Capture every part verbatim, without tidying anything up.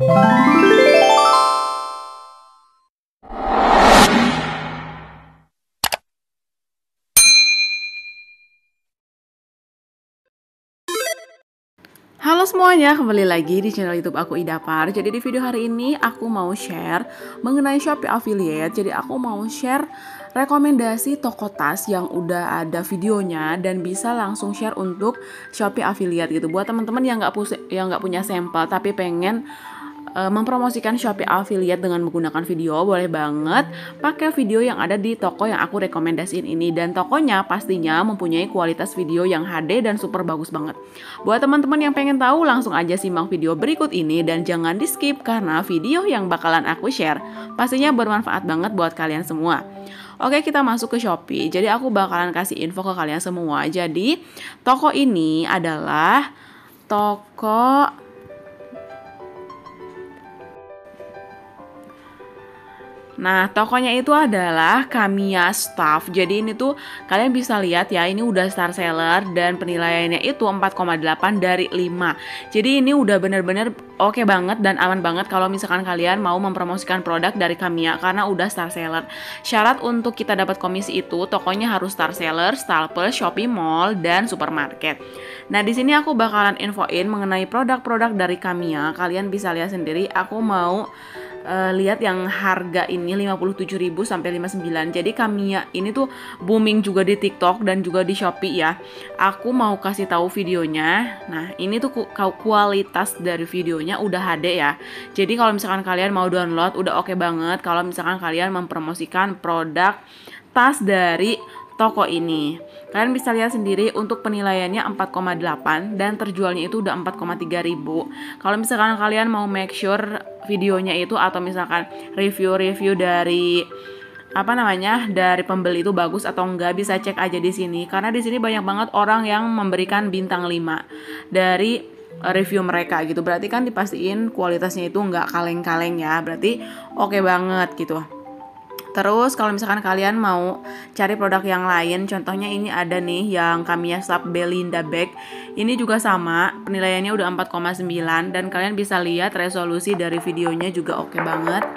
Halo semuanya, kembali lagi di channel YouTube aku Idapar. Jadi di video hari ini aku mau share mengenai Shopee Affiliate. Jadi aku mau share rekomendasi toko tas yang udah ada videonya dan bisa langsung share untuk Shopee Affiliate gitu. Buat teman-teman yang nggak yang nggak punya sampel tapi pengen mempromosikan Shopee Affiliate dengan menggunakan video, boleh banget pakai video yang ada di toko yang aku rekomendasiin ini. Dan tokonya pastinya mempunyai kualitas video yang H D dan super bagus banget. Buat teman-teman yang pengen tahu, langsung aja simak video berikut ini dan jangan di skip karena video yang bakalan aku share pastinya bermanfaat banget buat kalian semua. Oke, kita masuk ke Shopee. Jadi aku bakalan kasih info ke kalian semua. Jadi toko ini adalah toko Nah, tokonya itu adalah Kamiya Stuff. Jadi ini tuh kalian bisa lihat ya, ini udah star seller dan penilaiannya itu empat koma delapan dari lima. Jadi ini udah bener-bener oke banget dan aman banget kalau misalkan kalian mau mempromosikan produk dari Kamiya karena udah star seller. Syarat untuk kita dapat komisi itu, tokonya harus star seller, Staples, Shopee Mall, dan supermarket. Nah, di sini aku bakalan infoin mengenai produk-produk dari Kamiya. Kalian bisa lihat sendiri, aku mau Uh, lihat yang harga ini lima puluh tujuh ribu sampai lima puluh sembilan. Jadi Kamiya ini tuh booming juga di TikTok dan juga di Shopee ya. Aku mau kasih tahu videonya. Nah, ini tuh kualitas dari videonya udah H D ya. Jadi kalau misalkan kalian mau download udah oke banget kalau misalkan kalian mempromosikan produk tas dari toko ini. Kalian bisa lihat sendiri untuk penilaiannya empat koma delapan dan terjualnya itu udah empat koma tiga ribu. Kalau misalkan kalian mau make sure videonya itu atau misalkan review-review dari apa namanya dari pembeli itu bagus atau enggak, bisa cek aja di sini karena di sini banyak banget orang yang memberikan bintang lima dari review mereka gitu. Berarti kan dipastiin kualitasnya itu enggak kaleng-kaleng ya. Berarti oke banget gitu. Terus kalau misalkan kalian mau cari produk yang lain, contohnya ini ada nih yang Kamiya Stuff Belinda Bag. Ini juga sama, penilaiannya udah empat koma sembilan dan kalian bisa lihat resolusi dari videonya juga oke banget.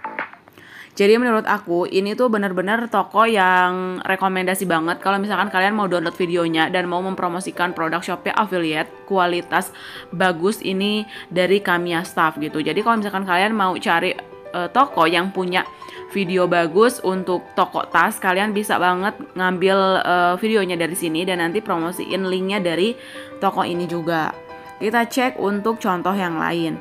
Jadi menurut aku ini tuh bener-bener toko yang rekomendasi banget kalau misalkan kalian mau download videonya dan mau mempromosikan produk Shopee Affiliate kualitas bagus ini dari Kamiya Stuff gitu. Jadi kalau misalkan kalian mau cari uh, toko yang punya video bagus untuk toko tas, kalian bisa banget ngambil uh, videonya dari sini dan nanti promosiin linknya dari toko ini juga. Kita cek untuk contoh yang lain.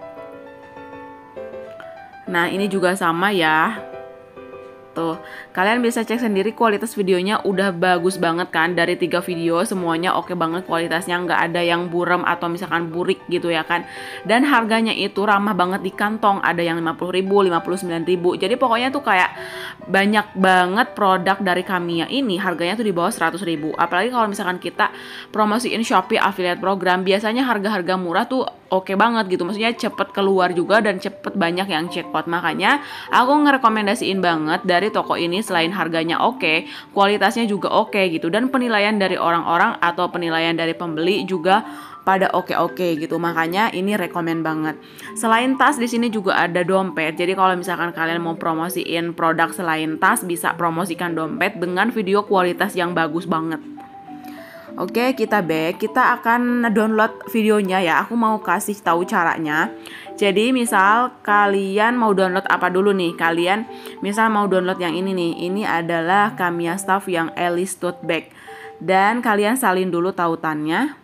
Nah, ini juga sama ya. Tuh, kalian bisa cek sendiri kualitas videonya udah bagus banget kan. Dari tiga video semuanya oke banget kualitasnya, nggak ada yang buram atau misalkan burik gitu ya kan. Dan harganya itu ramah banget di kantong, ada yang lima puluh ribu, lima puluh sembilan ribu. Jadi pokoknya tuh kayak banyak banget produk dari Kamiya ini harganya tuh di bawah seratus ribu. Apalagi kalau misalkan kita promosiin Shopee Affiliate Program, biasanya harga-harga murah tuh oke banget gitu. Maksudnya cepet keluar juga dan cepet banyak yang check out. Makanya aku ngerekomendasiin banget dari Dari toko ini selain harganya oke, kualitasnya juga oke gitu dan penilaian dari orang-orang atau penilaian dari pembeli juga pada oke-oke gitu. Makanya ini rekomen banget. Selain tas di sini juga ada dompet. Jadi kalau misalkan kalian mau promosiin produk selain tas, bisa promosikan dompet dengan video kualitas yang bagus banget. Oke, kita back. Kita akan download videonya ya. Aku mau kasih tahu caranya. Jadi misal kalian mau download apa dulu nih? Kalian misal mau download yang ini nih. Ini adalah Kamiya Stuff yang Alice Tote Bag. Dan kalian salin dulu tautannya.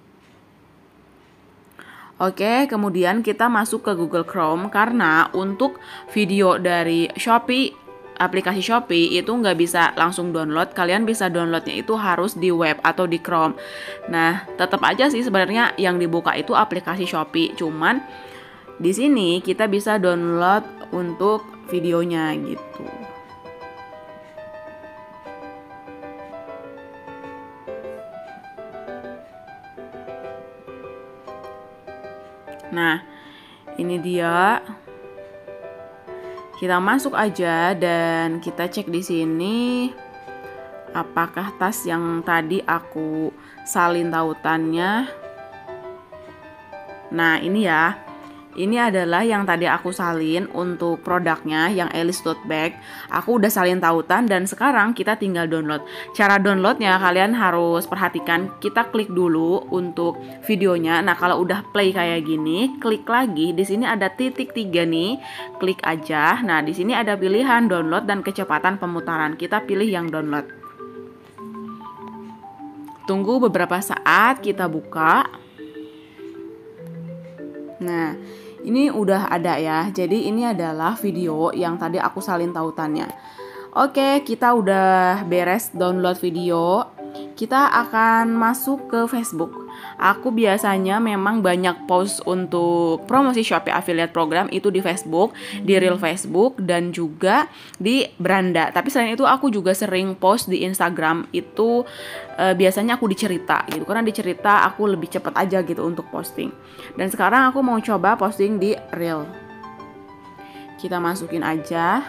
Oke, kemudian kita masuk ke Google Chrome karena untuk video dari Shopee, aplikasi Shopee itu nggak bisa langsung download. Kalian bisa downloadnya itu harus di web atau di Chrome. Nah, tetap aja sih sebenarnya yang dibuka itu aplikasi Shopee. Cuman di sini kita bisa download untuk videonya gitu. Nah, ini dia. Kita masuk aja dan kita cek di sini apakah tas yang tadi aku salin tautannya. Nah, ini ya. Ini adalah yang tadi aku salin untuk produknya yang Alice Tote Bag. Aku udah salin tautan dan sekarang kita tinggal download. Cara downloadnya kalian harus perhatikan, kita klik dulu untuk videonya. Nah, kalau udah play kayak gini, klik lagi. Di sini ada titik tiga nih, klik aja. Nah, di sini ada pilihan download dan kecepatan pemutaran. Kita pilih yang download. Tunggu beberapa saat, kita buka. Nah, ini udah ada ya. Jadi ini adalah video yang tadi aku salin tautannya. Oke, kita udah beres download video. Kita akan masuk ke Facebook. Aku biasanya memang banyak post untuk promosi Shopee Affiliate Program itu di Facebook, di Real Facebook dan juga di Beranda. Tapi selain itu aku juga sering post di Instagram. Itu e, biasanya aku dicerita gitu. Karena dicerita aku lebih cepat aja gitu untuk posting. Dan sekarang aku mau coba posting di Real. Kita masukin aja.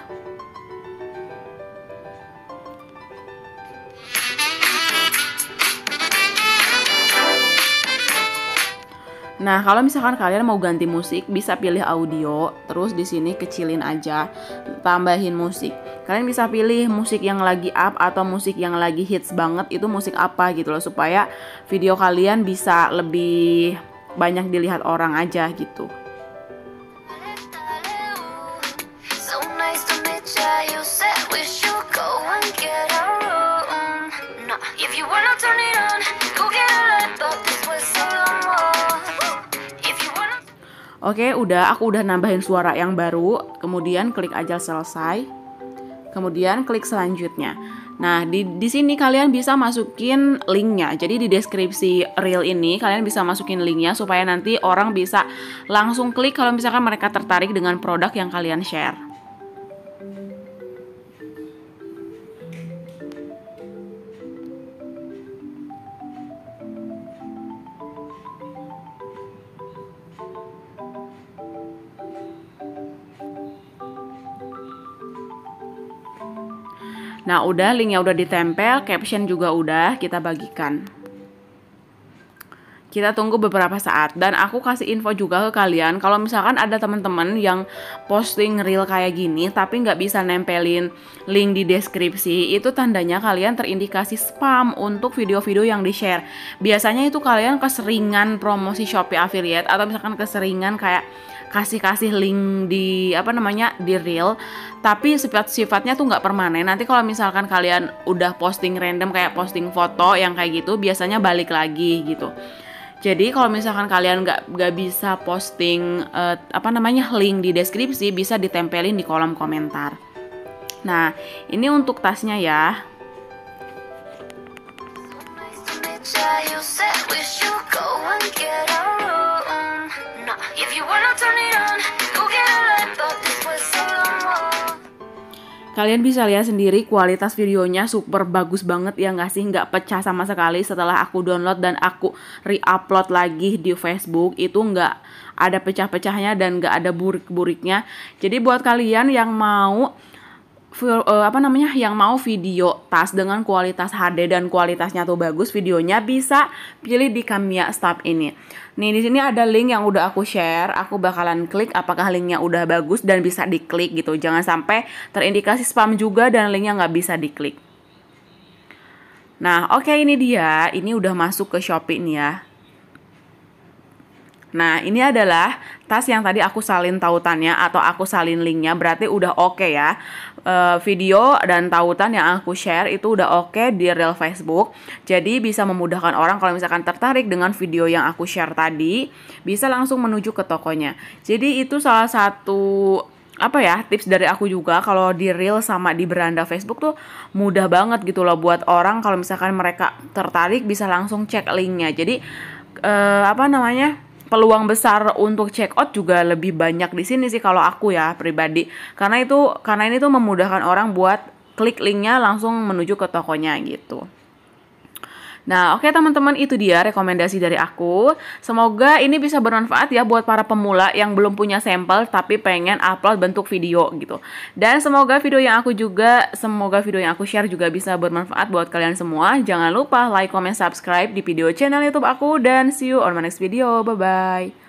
Nah, kalau misalkan kalian mau ganti musik, bisa pilih audio, terus di sini kecilin aja, tambahin musik. Kalian bisa pilih musik yang lagi up atau musik yang lagi hits banget, itu musik apa gitu loh, supaya video kalian bisa lebih banyak dilihat orang aja gitu. Oke, udah aku udah nambahin suara yang baru, kemudian klik aja selesai. Kemudian klik selanjutnya. Nah, di di sini kalian bisa masukin linknya. Jadi di deskripsi Reel ini kalian bisa masukin linknya supaya nanti orang bisa langsung klik kalau misalkan mereka tertarik dengan produk yang kalian share. Nah, udah linknya udah ditempel, caption juga udah kita bagikan. Kita tunggu beberapa saat dan aku kasih info juga ke kalian kalau misalkan ada teman-teman yang posting reel kayak gini tapi nggak bisa nempelin link di deskripsi, itu tandanya kalian terindikasi spam untuk video-video yang di-share. Biasanya itu kalian keseringan promosi Shopee Affiliate atau misalkan keseringan kayak kasih-kasih link di apa namanya di reel, tapi sifat-sifatnya tuh nggak permanen. Nanti kalau misalkan kalian udah posting random kayak posting foto yang kayak gitu, biasanya balik lagi gitu. Jadi kalau misalkan kalian nggak nggak bisa posting uh, apa namanya link di deskripsi, bisa ditempelin di kolom komentar. Nah, ini untuk tasnya ya. Kalian bisa lihat sendiri kualitas videonya super bagus banget ya nggak sih, nggak pecah sama sekali. Setelah aku download dan aku re-upload lagi di Facebook, itu nggak ada pecah-pecahnya dan nggak ada burik-buriknya. Jadi buat kalian yang mau uh, apa namanya yang mau video tas dengan kualitas H D dan kualitasnya tuh bagus videonya, bisa pilih di Kamiya Stuff ini. Nih di sini ada link yang udah aku share, aku bakalan klik apakah linknya udah bagus dan bisa diklik gitu. Jangan sampai terindikasi spam juga dan linknya nggak bisa diklik. Nah oke, okay, ini dia, ini udah masuk ke Shopee nih ya. Nah, ini adalah tas yang tadi aku salin tautannya atau aku salin linknya, berarti udah oke okay ya. E, video dan tautan yang aku share itu udah oke okay di Real Facebook. Jadi bisa memudahkan orang kalau misalkan tertarik dengan video yang aku share tadi, bisa langsung menuju ke tokonya. Jadi itu salah satu apa ya tips dari aku juga, kalau di Reel sama di Beranda Facebook tuh mudah banget gitu loh buat orang kalau misalkan mereka tertarik bisa langsung cek linknya. Jadi e, apa namanya peluang besar untuk check out juga lebih banyak di sini sih kalau aku ya pribadi, karena itu karena ini tuh memudahkan orang buat klik linknya langsung menuju ke tokonya gitu. Nah oke okay, teman-teman, itu dia rekomendasi dari aku. Semoga ini bisa bermanfaat ya buat para pemula yang belum punya sampel tapi pengen upload bentuk video gitu. Dan semoga video yang aku juga Semoga video yang aku share juga bisa bermanfaat buat kalian semua. Jangan lupa like, comment, subscribe di video channel YouTube aku. Dan see you on my next video, bye bye.